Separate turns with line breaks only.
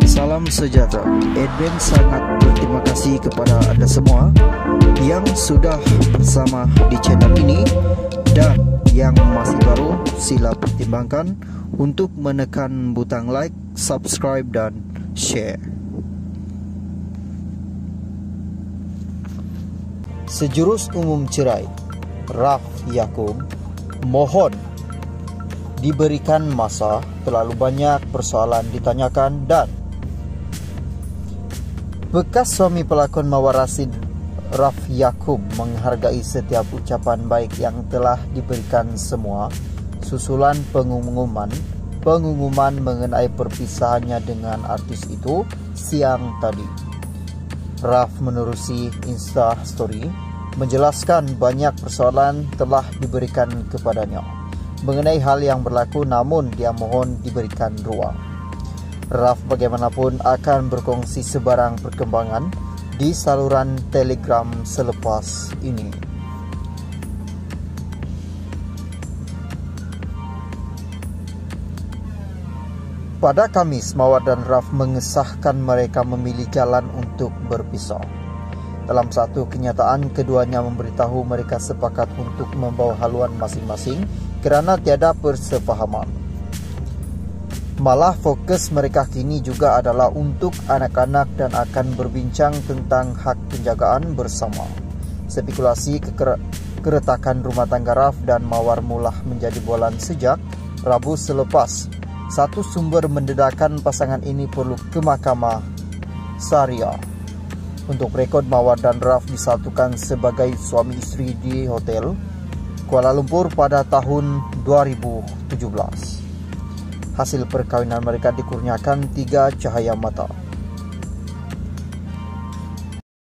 Salam sejahtera. Admin sangat berterima kasih kepada anda semua yang sudah bersama di channel ini, dan yang masih baru sila pertimbangkan untuk menekan butang like, subscribe dan share. Sejurus umum cerai Raf Yaakob mohon diberikan masa, terlalu banyak persoalan ditanyakan. Dan bekas suami pelakon Mawar Rashid Raf Yaakob menghargai setiap ucapan baik yang telah diberikan semua susulan pengumuman mengenai perpisahannya dengan artis itu siang tadi. Raf menerusi Insta Story menjelaskan banyak persoalan telah diberikan kepadanya mengenai hal yang berlaku, namun dia mohon diberikan ruang. Raf bagaimanapun akan berkongsi sebarang perkembangan di saluran Telegram selepas ini. Pada Kamis, Mawar dan Raf mengesahkan mereka memilih jalan untuk berpisah. Dalam satu kenyataan, keduanya memberitahu mereka sepakat untuk membawa haluan masing-masing kerana tiada persefahaman. Malah fokus mereka kini juga adalah untuk anak-anak dan akan berbincang tentang hak penjagaan bersama. Spekulasi keretakan rumah tangga Raf dan Mawar mula menjadi bolan sejak Rabu selepas satu sumber mendedahkan pasangan ini perlu ke Mahkamah Syariah. Untuk rekod, Mawar dan Raf disatukan sebagai suami isteri di Hotel Kuala Lumpur pada tahun 2017. Hasil perkahwinan mereka dikurniakan 3 cahaya mata.